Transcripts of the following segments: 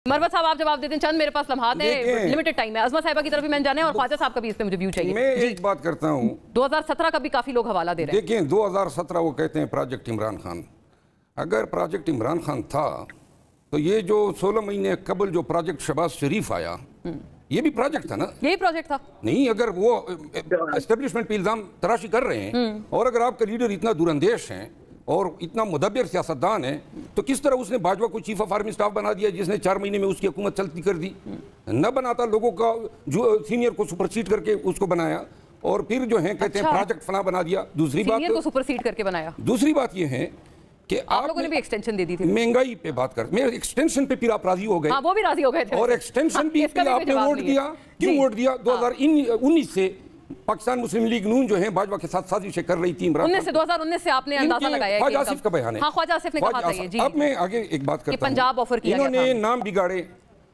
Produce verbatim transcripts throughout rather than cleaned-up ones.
मरवत साहब आप जवाब देते हैं, चंद मेरे पास लम्हात है, लिमिटेड टाइम है। अज़मा साहिबा की तरफ भी मैंने जाने और ख्वाजा साहब का भी इस पे मुझे व्यू चाहिए। मैं एक बात करता हूँ, दो हज़ार सत्रह का भी काफी लोग हवाला दे रहे हैं। देखिए दो हज़ार सत्रह वो कहते हैं प्रोजेक्ट इमरान खान। अगर प्रोजेक्ट इमरान खान था तो ये जो सोलह महीने कबल जो प्रोजेक्ट शहबाज शरीफ आया ये भी प्रोजेक्ट था ना? यही प्रोजेक्ट था। नहीं, अगर वो एस्टेब्लिशमेंट पे इल्जाम तराशी कर रहे हैं और अगर आपका लीडर इतना दूरंदेश है और इतना मुदब्बिर सियासतदान है तो किस तरह उसने बाजवा को चीफ ऑफ आर्मी स्टाफ बना दिया जिसने चार महीने में उसकी हुकूमत चलती कर दी? न बनाता, लोगों का जो सीनियर को सुपरसीड करके उसको बनाया और फिर जो है कहते हैं अच्छा। प्रोजेक्ट फना बना दिया। दूसरी बात को सुपरसीड करके बनाया। दूसरी बात ये है कि आप लोगों ने भी एक्सटेंशन दे दी थी। महंगाई पे बात कर, मैं एक्सटेंशन पे फिर आप राजी हो गए। हाँ, वो भी राजी हो गए थे और एक्सटेंशन भी पे आपने वोट दिया। क्यों वोट दिया? दो हज़ार उन्नीस से पाकिस्तान मुस्लिम लीग नून जो है बाजवा के साथ साजिशें कर रही थी। उन्नीस से दो हज़ार उन्नीस से आपने अंदाजा लगाया है। ख्वाजा आसिफ का बयान है। हाँ, ख्वाजा आसिफ ने कहा था ये। जी, अब मैं आगे एक बात करता हूं, पंजाब ऑफर किया गया था। इन्होंने नाम बिगाड़े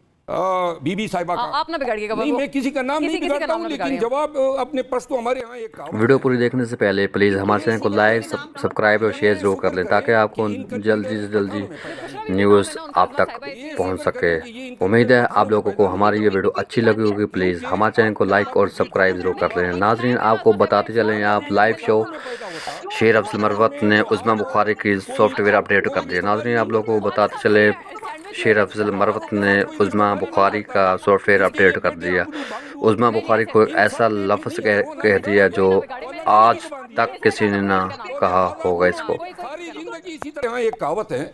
बीबी साहिबा का। आप ना बिगाड़िएगा। नहीं, मैं किसी का नाम नहीं बिगाड़ता हूं, लेकिन जवाब अपने पास तो हमारे यहाँ एक वीडियो पूरी देखने से पहले प्लीज़ हमारे चैनल को लाइक, सब्सक्राइब और शेयर जरूर कर लें ताकि आपको जल्दी से जल्दी न्यूज़ आप तक पहुंच सके। उम्मीद है आप लोगों को हमारी ये वीडियो अच्छी लगी होगी। प्लीज़ हमारे चैनल को लाइक और सब्सक्राइब जरूर कर लें। नाजरीन, आपको बताते चलें, आप लाइव शो शेर अफजल मरवत ने उज़्मा बुखारी की सॉफ्टवेयर अपडेट कर दिया। नाजरीन, आप लोगों को बताते चले, शेर अफजल मरवत ने उज़्मा बुखारी का सॉफ्टवेयर अपडेट कर दिया। उज़्मा बुखारी को ऐसा लफ्ज़ कह, कह दिया जो आज तक किसी ने ना कहा होगा इसको। इसी तरह एक कहावत है,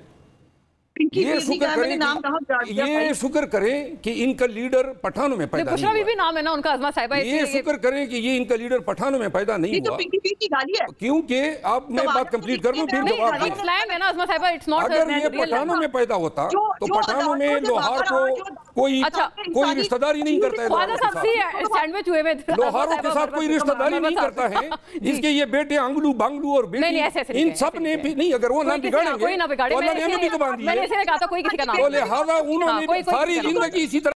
ये शुक्र करें ये शुक्र करें कि इनका लीडर पठानों में पैदा नहीं हुआ। भी नाम है ना उनका, अज़मा साहिबा। ये शुक्र करें कि ये इनका लीडर पठानों में पैदा नहीं हुआ, क्योंकि आप मैं बात कंप्लीट कर लूं फिर जवाब दूं। अगर ये पठानों में पैदा होता तो पठानों में लोहार को कोई कोई रिश्तेदारी नहीं करता है। लोहारों के साथ कोई रिश्तेदारी नहीं करता है। इसके ये बेटे अंगलू बांगलू और बेटी, इन सब ने भी नहीं, अगर वो ना बिगाड़ेंगे तो अल्लाह ने हमें भी तो बांध दिया। मैंने कहा था कोई किसी का नाम, तो लिहाजा उन्होंने सारी जिंदगी इसी तरह